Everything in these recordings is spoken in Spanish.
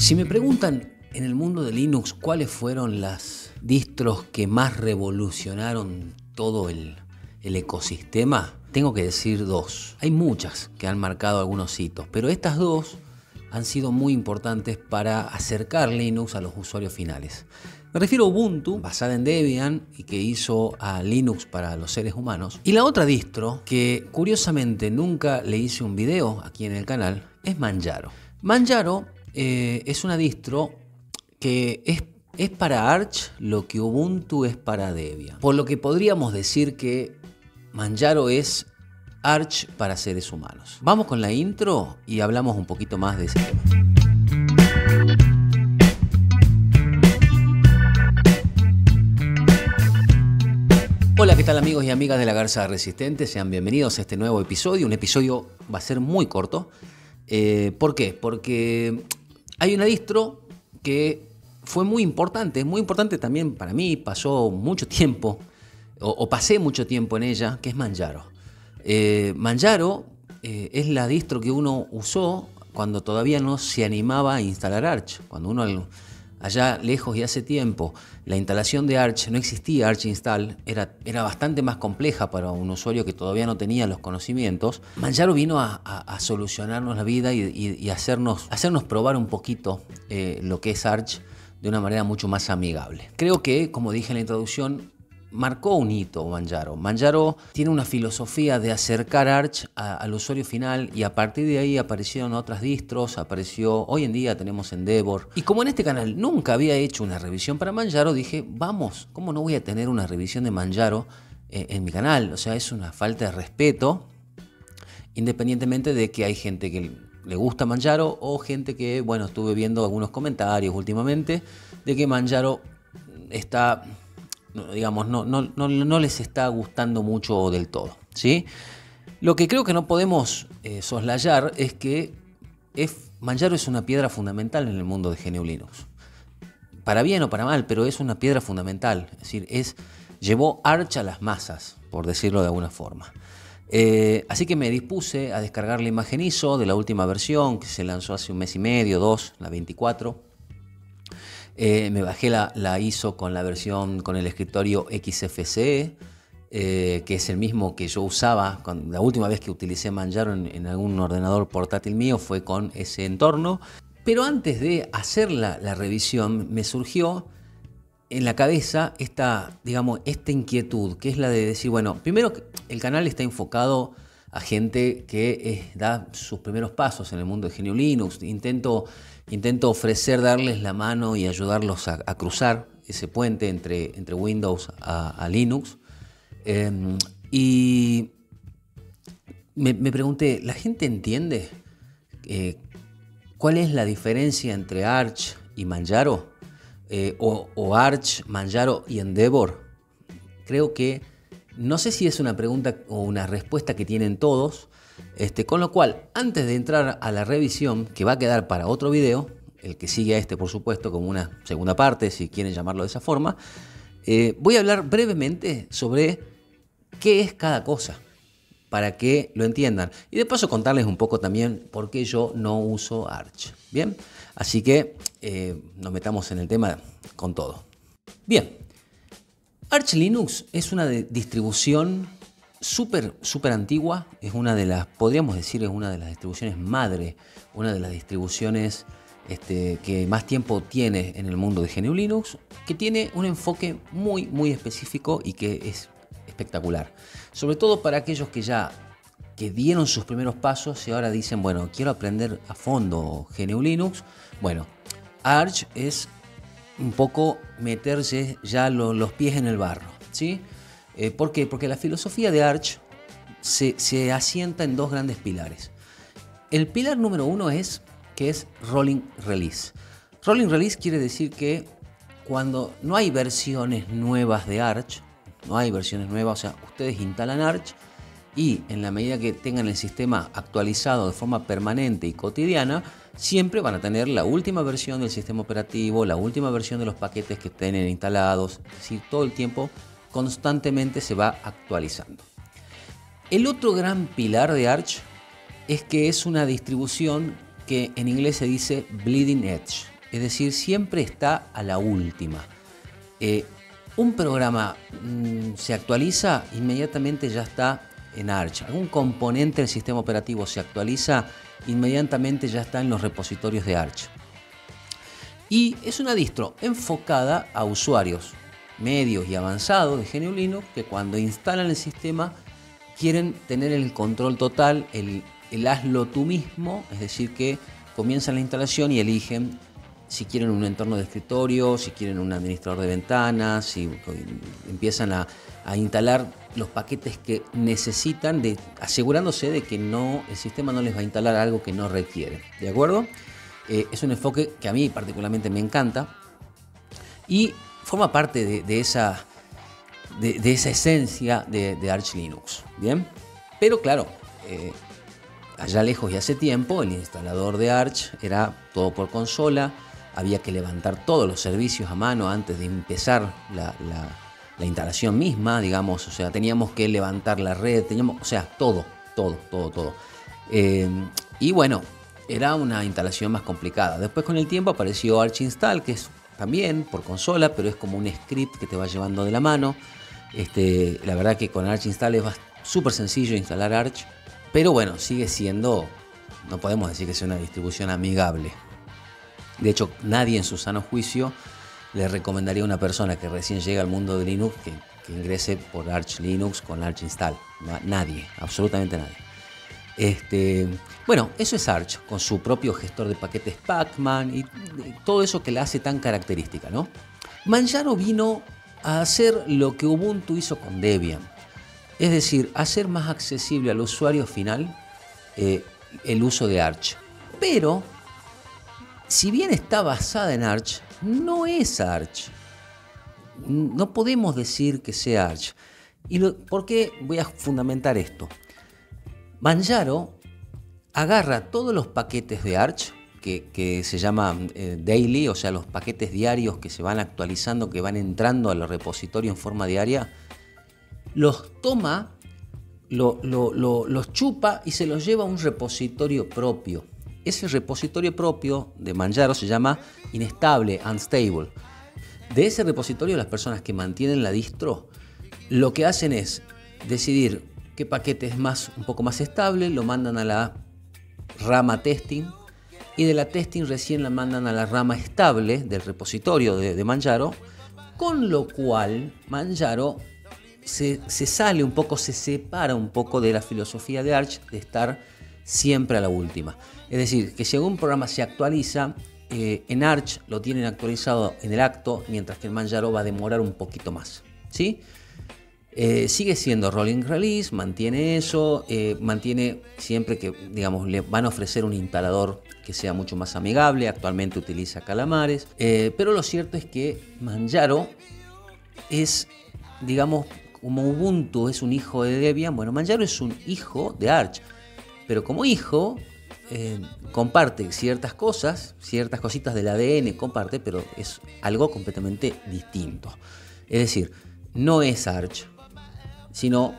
Si me preguntan en el mundo de Linux cuáles fueron las distros que más revolucionaron todo el ecosistema, tengo que decir dos. Hay muchas que han marcado algunos hitos, pero estas dos han sido muy importantes para acercar Linux a los usuarios finales. Me refiero a Ubuntu, basada en Debian y que hizo a Linux para los seres humanos. Y la otra distro, que curiosamente nunca le hice un video aquí en el canal, es Manjaro. Manjaro es una distro que es para Arch lo que Ubuntu es para Debian. Por lo que podríamos decir que Manjaro es Arch para seres humanos. Vamos con la intro y hablamos un poquito más de ese tema. Hola, ¿qué tal amigos y amigas de La Garza Resistente? Sean bienvenidos a este nuevo episodio. Un episodio va a ser muy corto. ¿Por qué? Porque hay una distro que fue muy importante también para mí. Pasó mucho tiempo, o pasé mucho tiempo en ella, que es Manjaro. Manjaro es la distro que uno usó cuando todavía no se animaba a instalar Arch. Cuando uno allá lejos y hace tiempo, la instalación de Arch, no existía Arch Install, era bastante más compleja para un usuario que todavía no tenía los conocimientos. Manjaro vino a solucionarnos la vida y hacernos probar un poquito lo que es Arch de una manera mucho más amigable. Creo que, como dije en la introducción, marcó un hito Manjaro. Manjaro tiene una filosofía de acercar Arch al usuario final y a partir de ahí aparecieron otras distros, hoy en día tenemos Endeavor. Y como en este canal nunca había hecho una revisión para Manjaro, dije, vamos, ¿cómo no voy a tener una revisión de Manjaro en mi canal? O sea, es una falta de respeto, independientemente de que hay gente que le gusta Manjaro o gente que, bueno, estuve viendo algunos comentarios últimamente de que Manjaro está, digamos, no les está gustando mucho del todo, ¿sí? Lo que creo que no podemos soslayar es que Manjaro es una piedra fundamental en el mundo de GNU Linux. Para bien o para mal, pero es una piedra fundamental. Es decir, llevó Arch a las masas, por decirlo de alguna forma. Así que me dispuse a descargar la imagen ISO de la última versión, que se lanzó hace un mes y medio, dos, la 24. Me bajé la ISO con la versión con el escritorio XFCE, que es el mismo que yo usaba. La última vez que utilicé Manjaro en algún ordenador portátil mío fue con ese entorno. Pero antes de hacer la revisión me surgió en la cabeza esta inquietud, que es la de decir, bueno, primero el canal está enfocado a gente que da sus primeros pasos en el mundo de GNU Linux. Intento darles la mano y ayudarlos a cruzar ese puente entre Windows a Linux. Y me pregunté, ¿la gente entiende cuál es la diferencia entre Arch y Manjaro? O Arch, Manjaro y Endeavor. Creo que no sé si es una pregunta o una respuesta que tienen todos, con lo cual, antes de entrar a la revisión, que va a quedar para otro video, el que sigue a este por supuesto como una segunda parte, si quieren llamarlo de esa forma, voy a hablar brevemente sobre qué es cada cosa, para que lo entiendan. Y de paso contarles un poco también por qué yo no uso Arch. Bien, así que nos metamos en el tema con todo. Bien, Arch Linux es una distribución súper antigua. Es podríamos decir, es una de las distribuciones madre, una de las distribuciones que más tiempo tiene en el mundo de GNU Linux, que tiene un enfoque muy específico y que es espectacular. Sobre todo para aquellos que dieron sus primeros pasos y ahora dicen, bueno, quiero aprender a fondo GNU Linux. Bueno, Arch es un poco meterse ya los pies en el barro, ¿sí? ¿Por qué? Porque la filosofía de Arch se asienta en dos grandes pilares. El pilar número uno es Rolling Release. Rolling Release quiere decir que cuando no hay versiones nuevas de Arch, o sea, ustedes instalan Arch y en la medida que tengan el sistema actualizado de forma permanente y cotidiana, siempre van a tener la última versión del sistema operativo, la última versión de los paquetes que tienen instalados. Es decir, todo el tiempo, constantemente se va actualizando. El otro gran pilar de Arch es que es una distribución que en inglés se dice Bleeding Edge. es decir, siempre está a la última. Un programa se actualiza, inmediatamente ya está en Arch. Algún componente del sistema operativo se actualiza, inmediatamente ya está en los repositorios de Arch. Y es una distro enfocada a usuarios medios y avanzados de GNU Linux que cuando instalan el sistema quieren tener el control total, el hazlo tú mismo, es decir que comienzan la instalación y eligen si quieren un entorno de escritorio, si quieren un administrador de ventanas, si empiezan a instalar los paquetes que necesitan, asegurándose de que el sistema no les va a instalar algo que no requiere. ¿De acuerdo? Es un enfoque que a mí particularmente me encanta y forma parte de esa esencia de Arch Linux. ¿Bien? Pero claro, allá lejos y hace tiempo, el instalador de Arch era todo por consola. Había que levantar todos los servicios a mano antes de empezar la instalación misma, digamos. O sea, teníamos que levantar la red, todo. Y bueno, era una instalación más complicada. Después con el tiempo apareció Arch Install, que es también por consola, pero es como un script que te va llevando de la mano. La verdad que con Arch Install es súper sencillo instalar Arch, pero bueno, sigue siendo, no podemos decir que sea una distribución amigable. De hecho, nadie en su sano juicio le recomendaría a una persona que recién llega al mundo de Linux que ingrese por Arch Linux con Arch Install. Nadie, absolutamente nadie. Bueno, eso es Arch, con su propio gestor de paquetes Pacman y todo eso que la hace tan característica, ¿no? Manjaro vino a hacer lo que Ubuntu hizo con Debian. Es decir, hacer más accesible al usuario final el uso de Arch. Pero si bien está basada en Arch, no es Arch. No podemos decir que sea Arch. ¿Por qué voy a fundamentar esto? Manjaro agarra todos los paquetes de Arch, que se llaman daily, o sea, los paquetes diarios que se van actualizando, que van entrando a los repositorios en forma diaria, los toma, los chupa y se los lleva a un repositorio propio. Ese repositorio propio de Manjaro se llama inestable, unstable. De ese repositorio, las personas que mantienen la distro lo que hacen es decidir qué paquete es un poco más estable, lo mandan a la rama testing y de la testing recién la mandan a la rama estable del repositorio de Manjaro, con lo cual Manjaro se sale un poco, se separa un poco de la filosofía de Arch de estar siempre a la última. Es decir, que si algún programa se actualiza, en Arch lo tienen actualizado en el acto, mientras que en Manjaro va a demorar un poquito más, ¿sí? Sigue siendo rolling release, mantiene eso, mantiene siempre que, digamos, le van a ofrecer un instalador que sea mucho más amigable. Actualmente utiliza Calamares, pero lo cierto es que Manjaro es, digamos, como Ubuntu es un hijo de Debian, bueno, Manjaro es un hijo de Arch, pero como hijo comparte ciertas cosas, ciertas cositas del ADN comparte, pero es algo completamente distinto. Es decir, no es Arch, sino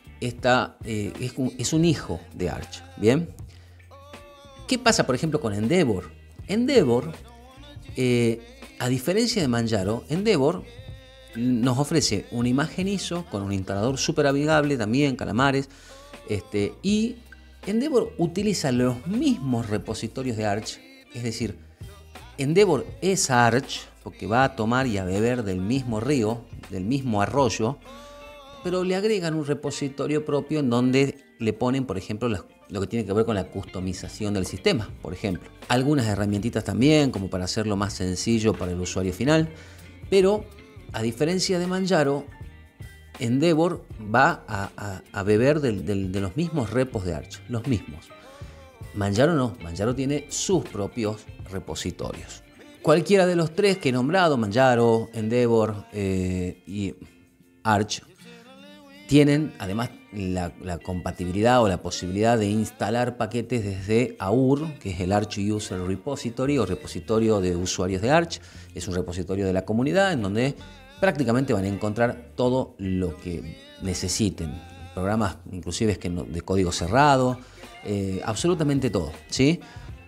es un hijo de Arch. ¿Bien? ¿Qué pasa, por ejemplo, con Endeavor? Endeavor, a diferencia de Manjaro, Endeavor nos ofrece una imagen ISO con un instalador súper amigable, también Calamares, y Endeavor utiliza los mismos repositorios de Arch. Es decir, Endeavor es Arch porque va a tomar y a beber del mismo río, del mismo arroyo, pero le agregan un repositorio propio en donde le ponen, por ejemplo, lo que tiene que ver con la customización del sistema, por ejemplo. Algunas herramientitas también, como para hacerlo más sencillo para el usuario final, pero a diferencia de Manjaro, Endeavor va a beber de los mismos repos de Arch, los mismos. Manjaro no, Manjaro tiene sus propios repositorios. Cualquiera de los tres que he nombrado, Manjaro, Endeavor y Arch, tienen además la compatibilidad o la posibilidad de instalar paquetes desde AUR, que es el Arch User Repository o repositorio de usuarios de Arch. Es un repositorio de la comunidad en donde prácticamente van a encontrar todo lo que necesiten. Programas inclusive de código cerrado, absolutamente todo, ¿sí?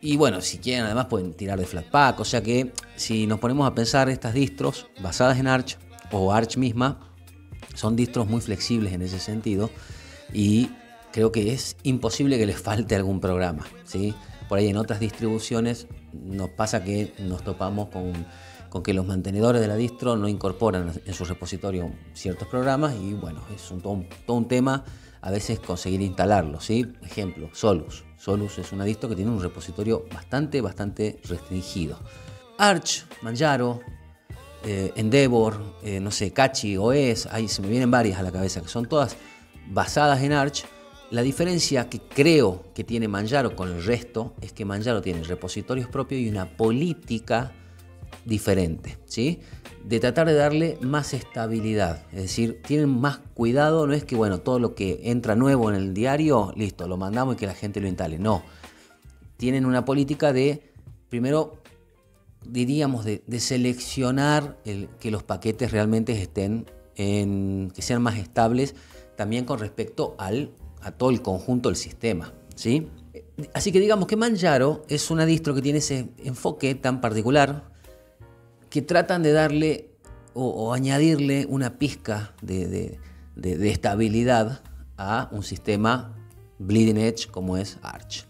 Y bueno, si quieren además pueden tirar de Flatpak, o sea que si nos ponemos a pensar, estas distros basadas en Arch o Arch misma son distros muy flexibles en ese sentido y creo que es imposible que les falte algún programa, ¿sí? Por ahí en otras distribuciones nos pasa que nos topamos con que los mantenedores de la distro no incorporan en su repositorio ciertos programas y bueno, es todo un tema a veces conseguir instalarlo, ¿sí? Ejemplo, Solus. Solus es una distro que tiene un repositorio bastante restringido. Arch, Manjaro, Endeavor, no sé, Cachi, OS, ahí se me vienen varias a la cabeza, que son todas basadas en Arch. La diferencia que creo que tiene Manjaro con el resto es que Manjaro tiene repositorios propios y una política diferente, ¿sí? De tratar de darle más estabilidad, es decir, tienen más cuidado, no es que bueno, todo lo que entra nuevo en el diario, listo, lo mandamos y que la gente lo instale, no. Tienen una política de, primero, diríamos, de seleccionar que los paquetes realmente estén que sean más estables, también con respecto a todo el conjunto del sistema, ¿sí? Así que digamos que Manjaro es una distro que tiene ese enfoque tan particular que tratan de darle o añadirle una pizca de estabilidad a un sistema bleeding edge como es Arch.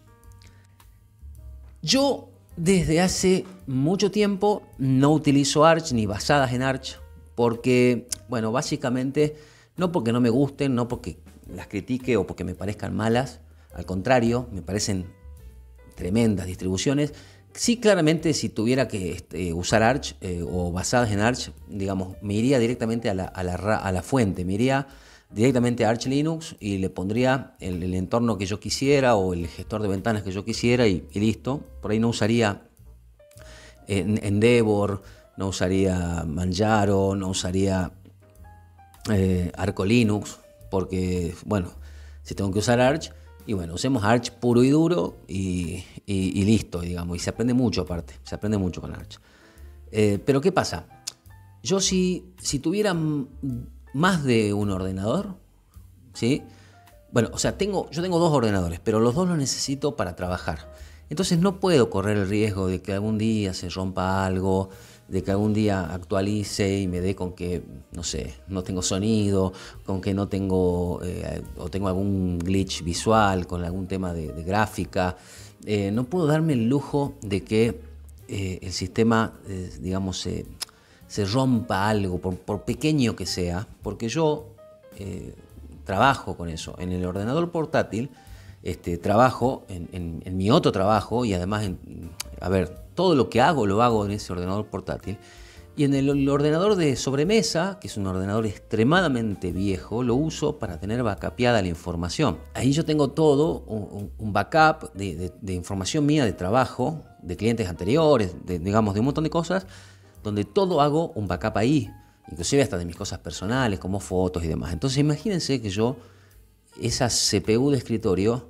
Yo desde hace mucho tiempo no utilizo Arch ni basadas en Arch porque, bueno, básicamente no porque no me gusten, no porque las critique o porque me parezcan malas, al contrario, me parecen tremendas distribuciones. Sí, claramente, si tuviera que usar Arch o basadas en Arch, digamos, me iría directamente a la fuente, me iría directamente a Arch Linux y le pondría el entorno que yo quisiera o el gestor de ventanas que yo quisiera y listo. Por ahí no usaría Endeavor, no usaría Manjaro, no usaría Arco Linux, porque, bueno, si tengo que usar Arch, y bueno, usemos Arch puro y duro y listo, digamos, y se aprende mucho aparte, se aprende mucho con Arch. Pero ¿qué pasa? Yo si tuviera más de un ordenador, ¿sí? Bueno, o sea, yo tengo dos ordenadores, pero los dos los necesito para trabajar. Entonces no puedo correr el riesgo de que algún día se rompa algo, de que algún día actualice y me dé con que, no sé, no tengo sonido, con que no tengo, o tengo algún glitch visual, con algún tema de gráfica. No puedo darme el lujo de que el sistema, digamos, se rompa algo, por pequeño que sea, porque yo trabajo con eso. En el ordenador portátil trabajo en mi otro trabajo y además, a ver, todo lo que hago lo hago en ese ordenador portátil. Y en el ordenador de sobremesa, que es un ordenador extremadamente viejo, lo uso para tener backupeada la información. Ahí yo tengo todo, un backup de información mía de trabajo, de clientes anteriores, digamos, de un montón de cosas, donde todo hago un backup ahí, inclusive hasta de mis cosas personales, como fotos y demás. Entonces imagínense que yo, esa CPU de escritorio,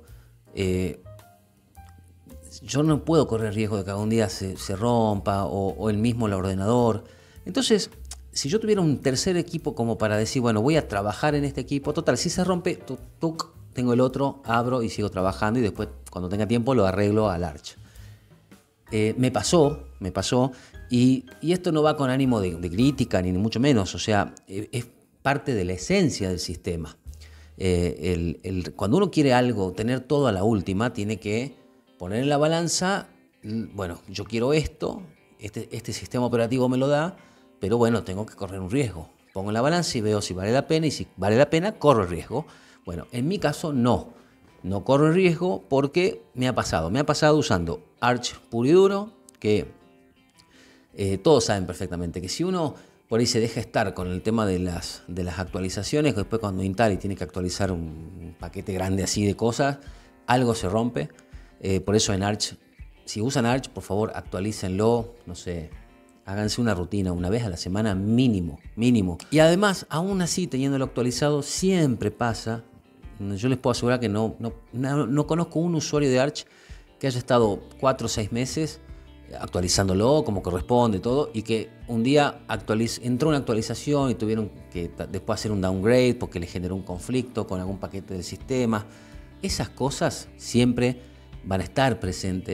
yo no puedo correr riesgo de que algún día se rompa o el mismo el ordenador. Entonces, si yo tuviera un tercer equipo como para decir, bueno, voy a trabajar en este equipo, total, si se rompe, tengo el otro, abro y sigo trabajando y después, cuando tenga tiempo, lo arreglo al Arch. Me pasó, y esto no va con ánimo de crítica, ni mucho menos, o sea, es parte de la esencia del sistema. Cuando uno quiere algo, tener todo a la última, tiene que poner en la balanza, bueno, yo quiero esto, este sistema operativo me lo da, pero bueno, tengo que correr un riesgo. Pongo en la balanza y veo si vale la pena, y si vale la pena, corro el riesgo. Bueno, en mi caso no corro el riesgo porque me ha pasado usando Arch puro y duro, que todos saben perfectamente que si uno por ahí se deja estar con el tema de las actualizaciones, después cuando instala y tiene que actualizar un paquete grande así de cosas, algo se rompe. Por eso en Arch, si usan Arch, por favor actualícenlo, no sé, háganse una rutina una vez a la semana mínimo. Y además, aún así, teniéndolo actualizado, siempre pasa, yo les puedo asegurar que no conozco un usuario de Arch que haya estado 4 o 6 meses actualizándolo como corresponde todo y que un día entró una actualización y tuvieron que después hacer un downgrade porque le generó un conflicto con algún paquete del sistema. Esas cosas siempre van a estar presentes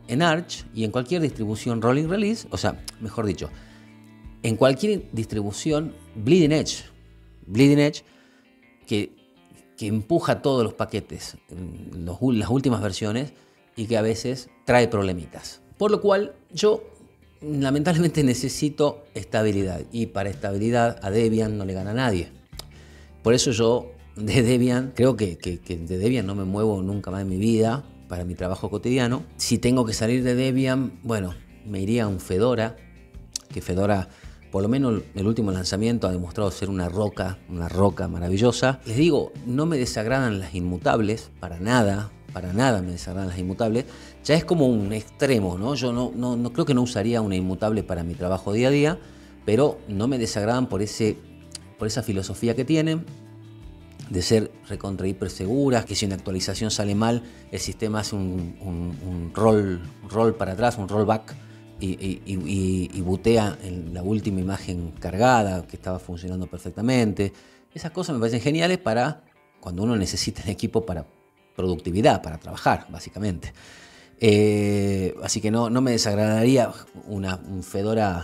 en Arch y en cualquier distribución Rolling Release, o sea, mejor dicho, en cualquier distribución Bleeding Edge que empuja todos los paquetes, las últimas versiones, y que a veces trae problemitas. Por lo cual yo lamentablemente necesito estabilidad, y para estabilidad a Debian no le gana a nadie. Por eso yo de Debian, creo que de Debian no me muevo nunca más en mi vida para mi trabajo cotidiano. Si tengo que salir de Debian, bueno, me iría a un Fedora, que Fedora, por lo menos el último lanzamiento, ha demostrado ser una roca maravillosa. Les digo, no me desagradan las inmutables, para nada me desagradan las inmutables. Ya es como un extremo, ¿no? Yo no creo que no usaría una inmutable para mi trabajo día a día, pero no me desagradan por esa filosofía que tienen, de ser recontra hiper seguras, que si una actualización sale mal, el sistema hace un roll para atrás, un rollback, y bootea en la última imagen cargada, que estaba funcionando perfectamente. Esas cosas me parecen geniales para cuando uno necesita el equipo para productividad, para trabajar, básicamente. Así que no me desagradaría un Fedora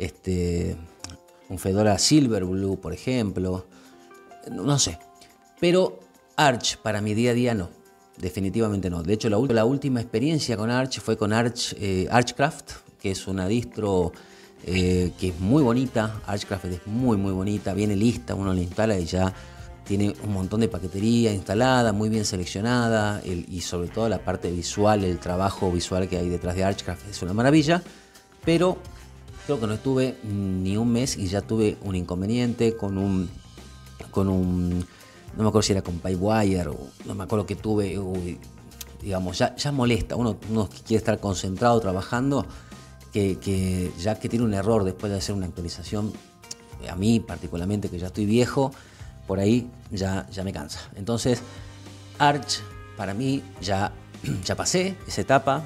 Silverblue, por ejemplo. No sé. Pero Arch para mi día a día no. Definitivamente no. De hecho, la última experiencia con Arch fue con Archcraft, que es una distro que es muy bonita. Archcraft es muy bonita, viene lista, uno la instala y ya tiene un montón de paquetería instalada, muy bien seleccionada, y sobre todo la parte visual, el trabajo visual que hay detrás de Archcraft es una maravilla. Pero creo que no estuve ni un mes y ya tuve un inconveniente con un no me acuerdo si era con Pipewire o no me acuerdo que tuve, digamos, ya molesta. Uno que quiere estar concentrado trabajando, que ya que tiene un error después de hacer una actualización, a mí particularmente, que ya estoy viejo, por ahí ya me cansa. Entonces, Arch para mí ya pasé esa etapa.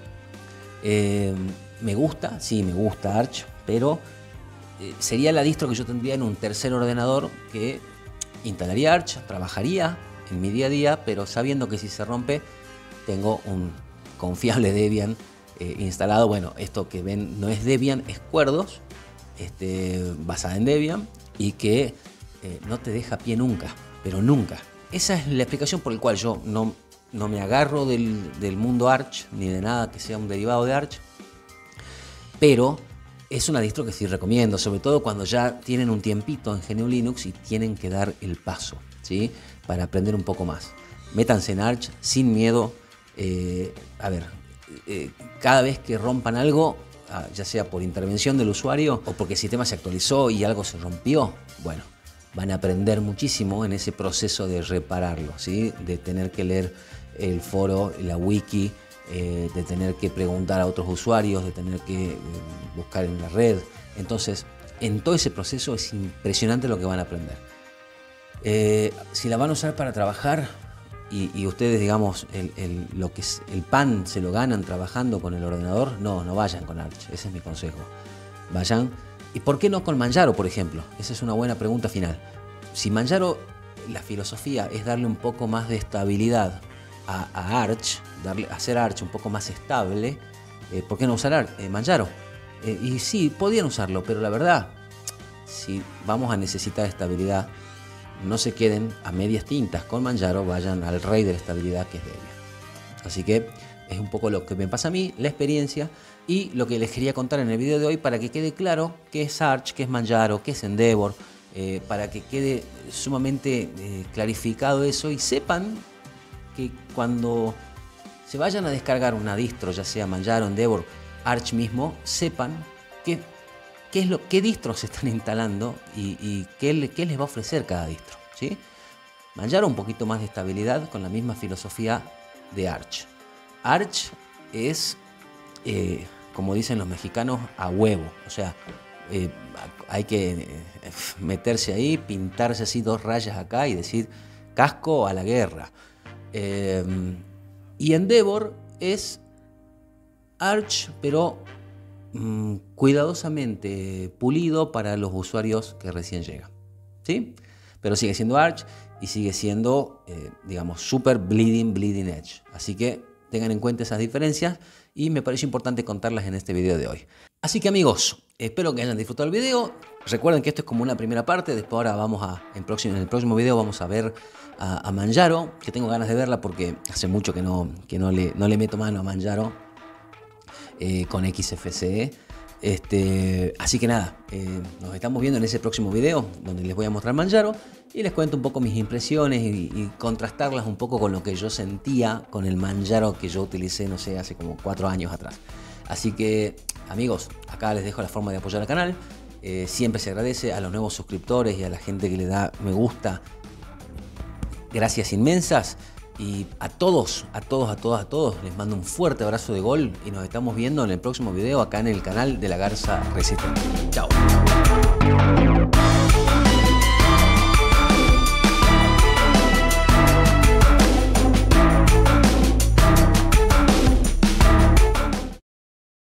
Me gusta Arch, pero sería la distro que yo tendría en un tercer ordenador, que instalaría Arch, trabajaría en mi día a día, pero sabiendo que si se rompe tengo un confiable Debian instalado. Bueno, esto que ven no es Debian, es Cuerdos, basada en Debian, y que no te deja pie nunca, pero nunca. Esa es la explicación por la cual yo no me agarro del mundo Arch, ni de nada que sea un derivado de Arch, pero es una distro que sí recomiendo, sobre todo cuando ya tienen un tiempito en GNU Linux y tienen que dar el paso, ¿sí? Para aprender un poco más. Métanse en Arch sin miedo. Cada vez que rompan algo, ya sea por intervención del usuario o porque el sistema se actualizó y algo se rompió, bueno, van a aprender muchísimo en ese proceso de repararlo, ¿sí? De tener que leer el foro, la wiki, de tener que preguntar a otros usuarios, de tener que buscar en la red. Entonces, en todo ese proceso es impresionante lo que van a aprender. Si la van a usar para trabajar y ustedes, digamos, lo que es el pan se lo ganan trabajando con el ordenador, no vayan con Arch. Ese es mi consejo. Vayan. ¿Y por qué no con Manjaro, por ejemplo? Esa es una buena pregunta final. Si Manjaro, la filosofía es darle un poco más de estabilidad a Arch, hacer Arch un poco más estable, ¿por qué no usar Manjaro? Y sí, podían usarlo, pero la verdad, si vamos a necesitar estabilidad, no se queden a medias tintas con Manjaro, vayan al rey de la estabilidad, que es Debian. Así que es un poco lo que me pasa a mí, la experiencia, y lo que les quería contar en el video de hoy para que quede claro qué es Arch, qué es Manjaro, qué es Endeavor, para que quede sumamente clarificado eso y sepan que cuando se vayan a descargar una distro, ya sea Manjaro, Endeavor, Arch mismo, sepan qué distros se están instalando y qué les va a ofrecer cada distro, ¿sí? Manjaro un poquito más de estabilidad con la misma filosofía de Arch. Arch es, como dicen los mexicanos, a huevo. O sea, hay que meterse ahí, pintarse así 2 rayas acá y decir casco a la guerra. Y Endeavor es Arch, pero cuidadosamente pulido para los usuarios que recién llegan, ¿sí? Pero sigue siendo Arch y sigue siendo, digamos, super bleeding edge. Así que tengan en cuenta esas diferencias y me pareció importante contarlas en este video de hoy. Así que amigos, espero que hayan disfrutado el video. Recuerden que esto es como una primera parte, después ahora vamos en el próximo video vamos a ver a Manjaro, que tengo ganas de verla porque hace mucho que no le meto mano a Manjaro con XFCE. Así que nada, nos estamos viendo en ese próximo video donde les voy a mostrar Manjaro y les cuento un poco mis impresiones y contrastarlas un poco con lo que yo sentía con el Manjaro que yo utilicé, no sé, hace como 4 años atrás. Así que amigos, acá les dejo la forma de apoyar al canal. Siempre se agradece a los nuevos suscriptores y a la gente que le da me gusta. Gracias inmensas. Y a todos les mando un fuerte abrazo de gol y nos estamos viendo en el próximo video acá en el canal de La Garza Resistente. Chao.